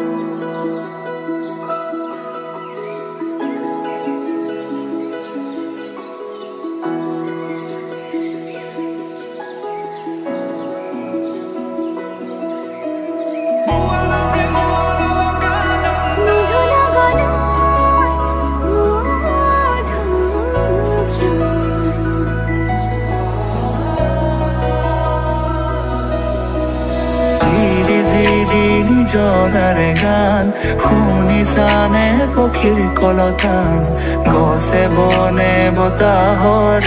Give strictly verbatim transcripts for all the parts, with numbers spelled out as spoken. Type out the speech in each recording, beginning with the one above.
জগাৰে গান শুনিছানে পক্ষীৰ কলতান গছে বনে বতাহৰ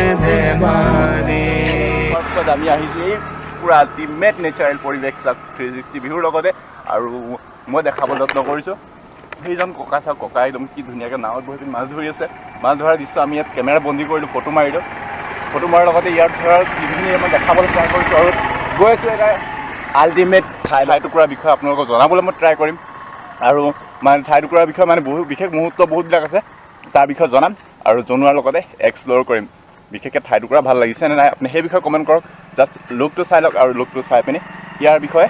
ধেমালি আমি আহিছো এই পুৰা আল্টিমেট নেচাৰেল পৰিৱেশ চাওক থ্ৰী ছিক্সটি বিহুৰ লগতে আৰু মই দেখাব যত্ন কৰিছোঁ সেইজন ককা চাওক ককা একদম কি ধুনীয়াকৈ নাৱত বহি পিনি মাছ ধৰি আছে মাছ ধৰাৰ দৃশ্য আমি ইয়াত কেমেৰা বন্দী কৰিলোঁ ফটো মাৰিলোঁ ফটো মৰাৰ লগতে ইয়াত ধৰাৰ যিখিনি মই দেখাবলৈ ট্ৰাই কৰিছোঁ আৰু গৈ আছোঁ এটা আল্টিমেট ঠাই ঠাই টুকুৰাৰ বিষয়ে আপোনালোকক জনাবলৈ মই ট্ৰাই কৰিম আৰু মানে ঠাই টুকুৰাৰ বিষয়ে মানে বহু বিশেষ মুহূৰ্ত বহুতবিলাক আছে তাৰ বিষয়ে জনাম আৰু জনোৱাৰ লগতে এক্সপ্ল'ৰ কৰিম বিশেষকৈ ঠাই টুকুৰা ভাল লাগিছে নে নাই আপুনি সেই বিষয়ে কমেণ্ট কৰক জাষ্ট লুকটো চাই লওক আৰু লুকটো চাই পিনি ইয়াৰ বিষয়ে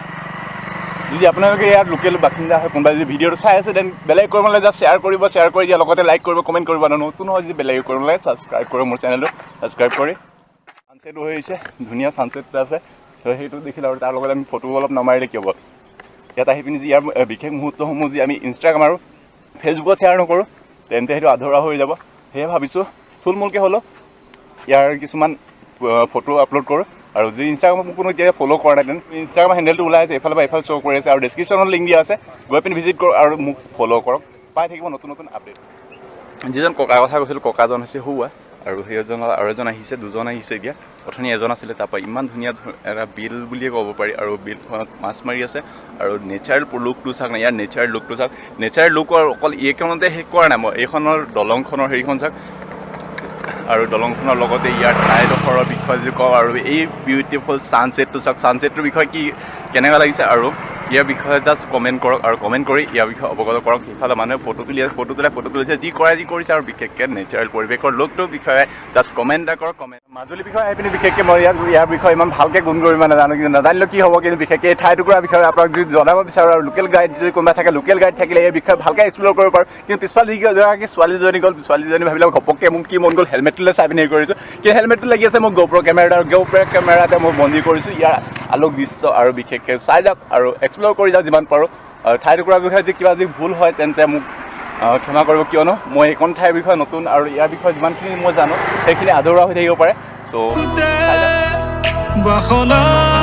যদি আপোনালোকে ইয়াৰ লোকেল বাসিন্দা হয় কোনোবাই যদি ভিডিঅ'টো চাই আছে দেন বেলেগ কৰিব নালাগে জাষ্ট শ্বেয়াৰ কৰিব শ্বেয়াৰ কৰি দিয়া লগতে লাইক কৰিব কমেণ্ট কৰিব আৰু নতুন হয় যদি বেলেগ কৰিব নালাগে ছাবস্ক্ৰাইব কৰিব মোৰ চেনেলটো ছাবস্ক্ৰাইব কৰি ছানছেটো হৈছে ধুনীয়া ছানছেট আছে তো সেইটো দেখিলে আৰু তাৰ লগত আমি ফটো অলপ নামাৰিলে কি হ'ব ইয়াত আহি পিনি ইয়াৰ বিশেষ মুহূৰ্তসমূহ যদি আমি ইনষ্টাগ্ৰাম আৰু ফেচবুকত শ্বেয়াৰ নকৰোঁ তেন্তে সেইটো আধৰুৱা হৈ যাব সেয়ে ভাবিছোঁ থুলমূলকৈ হ'লেও ইয়াৰ কিছুমান ফটো আপলোড কৰোঁ আৰু যদি ইনষ্টাগ্ৰামত কোনো এতিয়া ফ'ল' কৰা নাই তেন ইনষ্টাগ্ৰাম হেণ্ডেলটো ওলাই আছে এইফালে বা এইফালে শ্ব' কৰি আছে আৰু ডেছক্ৰিপশ্যনত লিংক দিয়া আছে গৈ পিনি ভিজিট কৰক আৰু মোক ফ'ল' কৰক পাই থাকিব নতুন নতুন আপডেট যিজন ককাৰ কথা কৈছিলোঁ ককাজন হৈছে হুৱা আৰু সেইজন আৰু এজন আহিছে দুজন আহিছে এতিয়া অথনি এজন আছিলে তাৰপৰা ইমান ধুনীয়া এটা বিল বুলিয়ে ক'ব পাৰি আৰু বিলখনত মাছ মাৰি আছে আৰু নেচাৰেল লুকটো চাওক না ইয়াৰ নেচাৰেল লুকটো চাওক নেচাৰেল লুকৰ অকল এইখনতে শেষ কৰা নাই মই এইখনৰ দলংখনৰ হেৰিখন চাওক আৰু দলংখনৰ লগতে ইয়াৰ ঠাইডোখৰৰ বিষয়ে যদি কওঁ আৰু এই বিউটিফুল ছানছেটটো চাওক ছানছেটটোৰ বিষয়ে কি কেনেকুৱা লাগিছে আৰু ইয়াৰ বিষয়ে জাষ্ট কমেণ্ট কৰক আৰু কমেণ্ট কৰি ইয়াৰ বিষয়ে অৱগত কৰক সিফালে মানুহে ফটো তুলি আছে ফটো তুলাই ফটো তুলিছে যি কৰে যি কৰিছে আৰু বিশেষকৈ নেচাৰেল পৰিৱেশৰ লুকটোৰ বিষয়ে জাষ্ট কমেণ্ট এটা কৰক কমেণ্ট মাজুলীৰ বিষয়ে আহি পিনি বিশেষকৈ মই ইয়াত ইয়াৰ বিষয়ে ইমান ভালকৈ গুণ কৰিব নাজানো কিন্তু নাজানিলেও কি হ'ব কিন্তু বিশেষকৈ এই ঠাইটুকুৰাৰ বিষয়ে আপোনাক যদি জনাব বিচাৰোঁ আৰু লোকেল গাইড যদি কোনোবা থাকে লোকেল গাইড থাকিলে এই বিষয়ে ভালকৈ এক্সপ্ল'ৰ কৰিব পাৰোঁ কিন্তু পিছফালে যিগৰাকী ছোৱালীজনী গ'ল ছোৱালীজনী ভাবিলে ঘপককৈ মোক কি মন গ'ল হেলমেটটোলৈ চাই পিনি কৰিছোঁ কিন্তু হেলমেটটো লাগি আছে মই GoPro কেমেৰা আৰু GoPro কেমেৰাতে মই বন্দী কৰিছোঁ ইয়াৰ আলোক দৃশ্য আৰু বিশেষকৈ চাই যাওক আৰু এক্সপ্ল'ৰ কৰি যাওক যিমান পাৰোঁ আৰু ঠাই টুকুৰাৰ বিষয়ে যদি কিবা যদি ভুল হয় তেন্তে মোক ক্ষমা কৰিব কিয়নো মই এইখন ঠাইৰ বিষয়ে নতুন আৰু ইয়াৰ বিষয়ে যিমানখিনি মই জানো সেইখিনি আধৰুৱা হৈ থাকিব পাৰে চ'